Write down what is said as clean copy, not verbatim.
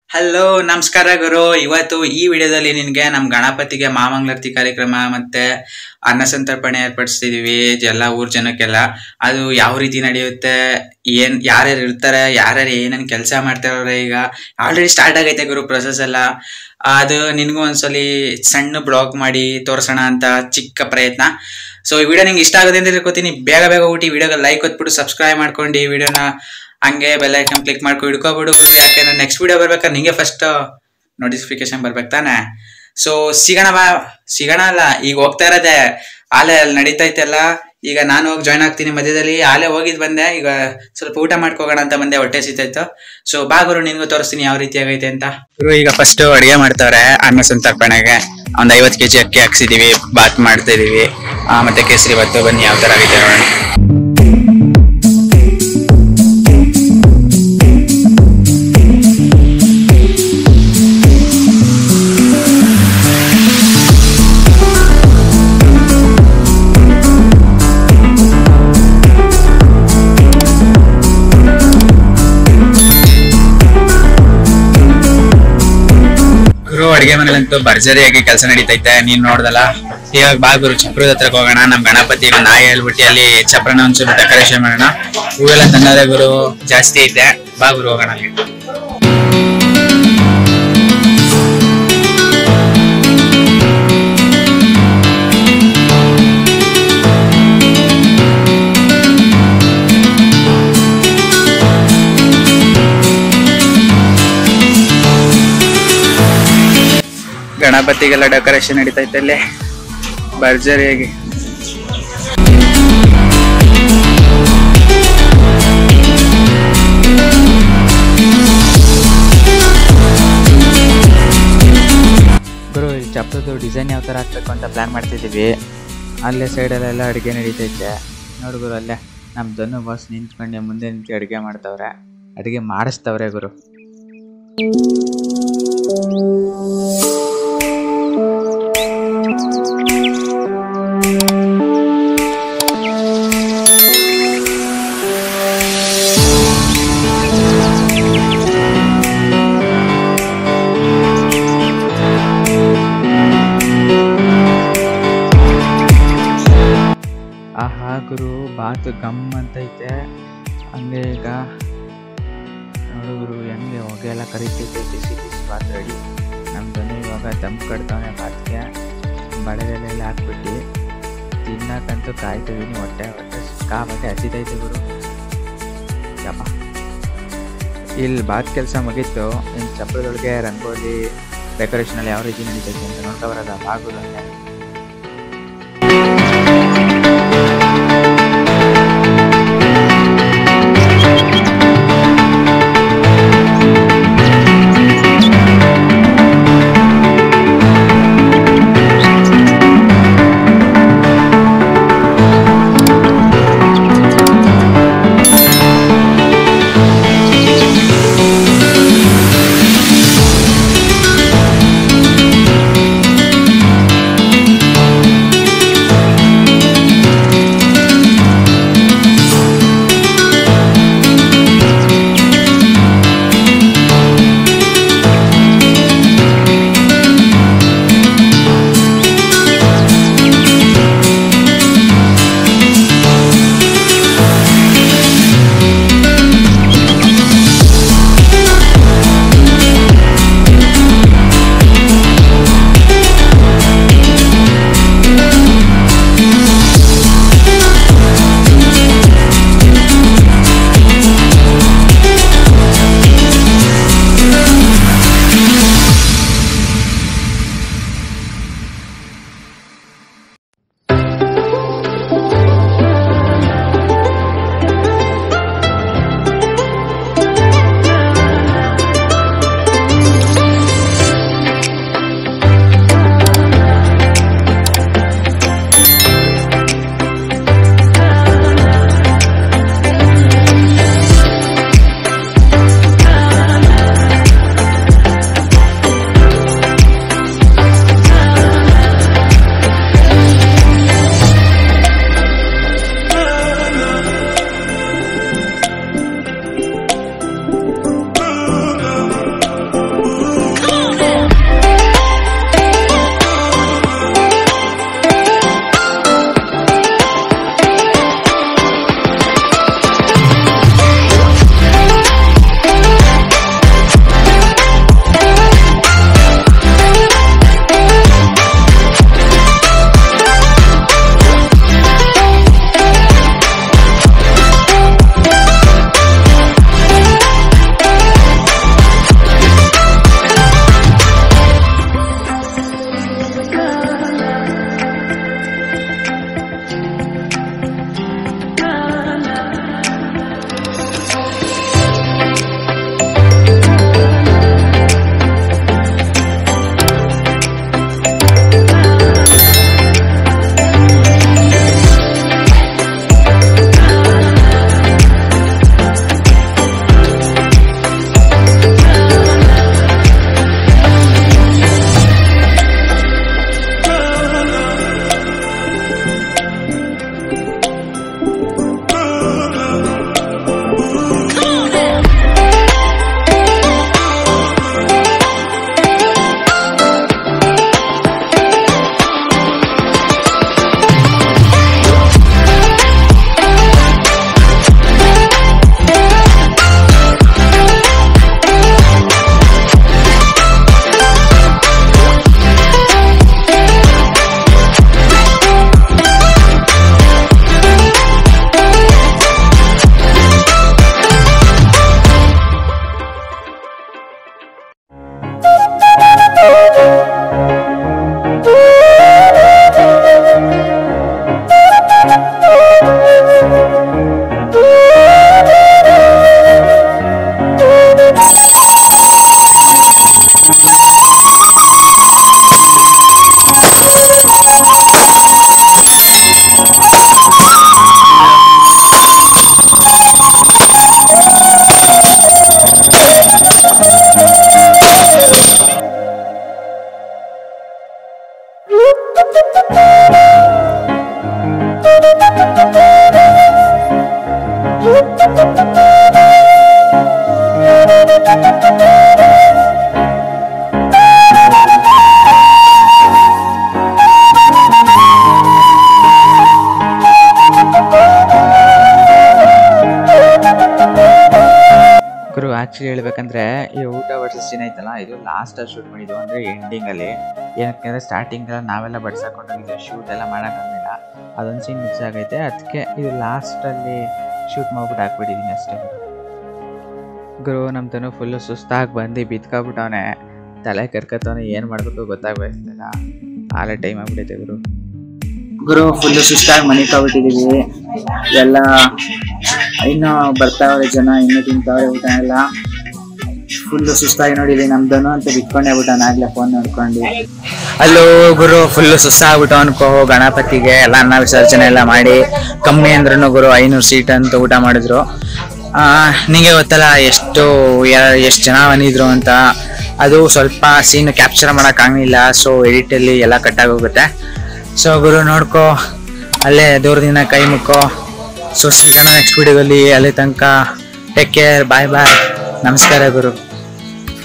Hello ನಮಸ್ಕಾರ ಗುರು. ಇವತ್ತು ಈ ವಿಡಿಯೋದಲ್ಲಿ ನಿನಗೆ ನಮ್ಮ ಗಣಪತಿಗೆ ಮಾಮಂಗಳಾರತಿ ಕಾರ್ಯಕ್ರಮ ಮತ್ತೆ ಅನ್ನ ಸಂತರ್ಪಣೆ ಏರ್ಪಡಿಸ್ತಿದೀವಿ ಎಲ್ಲ ಊರ್ ಜನಕ್ಕೆಲ್ಲ. ಅದು ಯಾವ ರೀತಿ ನಡೆಯುತ್ತೆ, ಯಾರ್ಯಾರು ಇರ್ತಾರೆ, ಯಾರ್ಯಾರು ಏನೇನು ಕೆಲಸ ಮಾಡ್ತಾರವ್ರೆ, ಈಗ ಆಲ್ರೆಡಿ ಸ್ಟಾರ್ಟ್ ಆಗೈತೆ ಗುರು ಪ್ರೊಸೆಸ್ ಎಲ್ಲ. ಅದು ನಿನಗೂ ಒಂದ್ಸಲಿ ಸಣ್ಣ ಬ್ಲಾಗ್ ಮಾಡಿ ತೋರಿಸೋಣ ಅಂತ ಚಿಕ್ಕ ಪ್ರಯತ್ನ. ಸೊ ಈ ವಿಡಿಯೋ ನಿಂಗೆ ಇಷ್ಟ ಆಗುತ್ತೆ ಅಂತ ತಿಳ್ಕೊತೀನಿ. ಬೇಗ ಬೇಗ ಊಟಿ ವಿಡಿಯೋಗೆ ಲೈಕ್ ಕೊಟ್ಬಿಟ್ಟು ಸಬ್ಸ್ಕ್ರೈಬ್ ಮಾಡ್ಕೊಂಡು ಈ ವಿಡಿಯೋನ ಹಂಗೆ ಬೆಲ್ ಐಕನ್ ಕ್ಲಿಕ್ ಮಾಡ್ಕೊಂಡು ಹಿಡ್ಕೊಬಿಡು. ಯಾಕೆಂದ್ರೆ ನೆಕ್ಸ್ಟ್ ವಿಡಿಯೋ ಬರ್ಬೇಕಾದ್ರೆ ನಿಂಗೆ ಫಸ್ಟ್ ನೋಟಿಫಿಕೇಶನ್ ಬರ್ಬೇಕು ತಾನೆ. ಸೊ ಸಿಗೋಣ ಅಲ್ಲ, ಈಗ ಹೋಗ್ತಾ ಇರೋದೆ ಆಲೆ ಅಲ್ಲಿ ನಡೀತೈತೆಲ್ಲ. ಈಗ ನಾನು ಹೋಗಿ ಜಾಯ್ನ್ ಆಗ್ತೀನಿ ಮಧ್ಯದಲ್ಲಿ. ಆಲೆ ಹೋಗಿದ್ ಬಂದೆ, ಈಗ ಸ್ವಲ್ಪ ಊಟ ಮಾಡ್ಕೋಗೋಣ ಅಂತ ಬಂದೆ, ಹೊಟ್ಟೆ ಸಿಗ್ತಾಯ್ತು. ಸೊ ಬಾ ಗುರು, ನಿನ್ಗೂ ತೋರಿಸ್ತೀನಿ ಯಾವ ರೀತಿ ಆಗೈತೆ ಅಂತ. ಗುರು ಈಗ ಫಸ್ಟ್ ಅಡಿಗೆ ಮಾಡ್ತಾವ್ರೆ ಅನ್ನ ಸಂತರ್ಪಣೆಗೆ. ಒಂದ್ 50 kg ಅಕ್ಕಿ ಹಾಕ್ಸಿದೀವಿ, ಬಾತ್ ಮಾಡ್ತಾ ಇದೀವಿ, ಮತ್ತೆ ಕೇಸರಿ ಬಾತು. ಬನ್ನಿ ಯಾವ ತರ ಆಗೈತೆ ನೋಡೋಣ. ಅಡಿಗೆ ಮನೇಲಂತೂ ಭರ್ಜರಿಯಾಗಿ ಕೆಲಸ ನಡೀತೈತೆ, ನೀನ್ ನೋಡ್ದಲ್ಲ. ಇವಾಗ ಬಾ ಗುರು ಚಪ್ರದ ಹತ್ರಕ್ಕೆ ಹೋಗೋಣ. ನಮ್ ಗಣಪತಿ ಒಂದು ನಾಯಿ ಹೇಳ್ಬಿಟ್ಟು ಅಲ್ಲಿ ಚಪ್ರನ ಒಂಚೂರು ಡೆಕೋರೇಷನ್ ಮಾಡೋಣ. ಹೂವೆಲ್ಲ ತಂದಾರೆ ಗುರು, ಜಾಸ್ತಿ ಐತೆ. ಬಾ ಗುರು ಹೋಗೋಣ. ಗಣಪತಿಗೆಲ್ಲ ಡೆಕೋರೇಷನ್ ನಡೀತೈತೆ ಅಲ್ಲಿ ಭರ್ಜರಿಯಾಗಿ. ಗುರು ಈ ಚಪ್ಪದು ಡಿಸೈನ್ ಯಾವ ತರ ಹಾಕ್ಬೇಕು ಅಂತ ಪ್ಲಾನ್ ಮಾಡ್ತಿದ್ದೀವಿ. ಅಲ್ಲೇ ಸೈಡಲ್ಲೆಲ್ಲ ಅಡುಗೆ ನಡೀತೈತೆ ನೋಡು ಗುರು. ಅಲ್ಲೇ ನಮ್ಮ ಧನು ಬಾಸ್ ನಿಂತ್ಕೊಂಡೆ ಮುಂದೆ ನಿಂತು ಅಡುಗೆ ಮಾಡ್ತಾವ್ರೆ, ಅಡುಗೆ ಮಾಡಿಸ್ತವ್ರೆ ಗುರು. ಆಹಾ ಗುರು, ಬಾತು ಗಮ್ ಅಂತೈತೆ. ಹಂಗೆ ಈಗ ನೋಡು ಗುರು, ಹೆಂಗೆ ಹೊಗೆ ಎಲ್ಲ ಕರಿತೈತೆ. ಬಿಸಿ ಬಿಸಿ ಬಾತ್ ರೆಡಿ. ನಮ್ದನ್ನು ಇವಾಗ ದಮ್ ಕಡ್ತಾವನೆ ಬಾತ್ಗೆ. ಬಳೆಲೆಲ್ಲ ಹಾಕ್ಬಿಟ್ಟು ತಿನ್ನಕ್ಕಂತೂ ಕಾಯ್ತಿದ್ದೀನಿ. ಹೊಟ್ಟೆ ಸಿಕ್ಕಾಬಟ್ಟೆ ಹಸಿತೈತೆ ಗುರು. ಯಪ್ಪ, ಇಲ್ಲಿ ಬಾತ್ ಕೆಲಸ ಮುಗೀತು. ಇನ್ನು ಚಪ್ಪರದೊಳಗೆ ರಂಗೋಲಿ ಡೆಕೋರೇಷನಲ್ಲಿ ಯಾವ ರೀತಿ ನಡೀತೈತೆ ಅಂತ ನೋಡ್ಕೊಬರೋದ ಬಾಗುದಂಗೆ. ಆ್ಯಕ್ಚುಲಿ ಹೇಳ್ಬೇಕಂದ್ರೆ ಈ ಊಟ ವರ್ಸಸ್ ಸೀನ್ ಐತಲ್ಲ ಇದು ಲಾಸ್ಟಲ್ಲಿ ಶೂಟ್ ಮಾಡಿದ್ದು, ಅಂದರೆ ಎಂಡಿಂಗಲ್ಲಿ. ಏನಕ್ಕೆ ಸ್ಟಾರ್ಟಿಂಗೆಲ್ಲ ನಾವೆಲ್ಲ ಬಡ್ಸಕ್ಕೆ ಶೂಟ್ ಎಲ್ಲ ಮಾಡೋಕ್ಕಾಗಲಿಲ್ಲ, ಅದೊಂದು ಸೀನ್ ಮಿಸ್ ಆಗೈತೆ. ಅದಕ್ಕೆ ಇದು ಲಾಸ್ಟಲ್ಲಿ ಶೂಟ್ ಮಾಡ್ಬಿಟ್ಟು ಹಾಕ್ಬಿಟ್ಟಿದ್ದೀನಿ ಅಷ್ಟೇ. ಗುರು ನಮ್ಮ ತನು ಫುಲ್ಲು ಸುಸ್ತಾಗಿ ಬಂದು ಬಿತ್ಕೊಬಿಟ್ಟವನೆ, ತಲೆ ಕರ್ಕತ್ತವನೆ, ಏನು ಮಾಡಬೇಕು ಗೊತ್ತಾಗ್ಬೇಕಿಲ್ಲ. ಆಲೇ ಟೈಮ್ ಆಗ್ಬಿಟ್ಟೈತೆ ಗುರು ಫುಲ್ಲು ಸುಸ್ತಾಗಿ ಮನಿಕೊಬಿಟ್ಟಿದ್ದೀವಿ ಎಲ್ಲ. ಇನ್ನೂ ಬರ್ತಾವ್ರೆ ಜನ, ಇನ್ನೂ ತಿಂತಾವ್ರೆ ಊಟ ಎಲ್ಲ. ಫುಲ್ಲು ಸುಸ್ತಾಗಿ ನೋಡಿದ್ವಿ, ನಮ್ದನು ಅಂತ ಬಿಟ್ಕೊಂಡೇ ಬಿಟ್ಟಾನ ಆಗ್ಲೇ ಫೋನ್ ನೋಡ್ಕೊಂಡು. ಅಲ್ಲೂ ಗುರು ಫುಲ್ಲು ಸುಸ್ತಾಗ್ಬಿಟ್ಟು ಅನ್ಕೋ. ಗಣಪತಿಗೆ ಎಲ್ಲ ಅನ್ನ ವಿಸರ್ಜನೆ ಎಲ್ಲ ಮಾಡಿ ಕಮ್ಮಿ ಅಂದ್ರೂ ಗುರು 500 ಸೀಟ್ ಅಂತ ಊಟ ಮಾಡಿದ್ರು. ನಿಮಗೆ ಗೊತ್ತಲ್ಲ ಎಷ್ಟು ಜನ ಬಂದಿದ್ರು ಅಂತ. ಅದು ಸ್ವಲ್ಪ ಸೀನ್ ಕ್ಯಾಪ್ಚರ್ ಮಾಡೋಕ್ಕಾಗಲಿಲ್ಲ, ಸೊ ಎಡಿಟಲ್ಲಿ ಎಲ್ಲ ಕಟ್ಟಾಗೋಗುತ್ತೆ. ಸೊ ಗುರು ನೋಡ್ಕೋ, ಅಲ್ಲೇ ದೂರದಿಂದ ಕೈ ಮುಕ್ಕೋ. ಸೊ ಸಿಗೋಣ ನೆಕ್ಸ್ಟ್ ವಿಡಿಯೋದಲ್ಲಿ. ಅಲ್ಲಿ ತನಕ ಟೇಕ್ ಕೇರ್, ಬಾಯ್ ಬಾಯ್, ನಮಸ್ಕಾರ ಗುರು.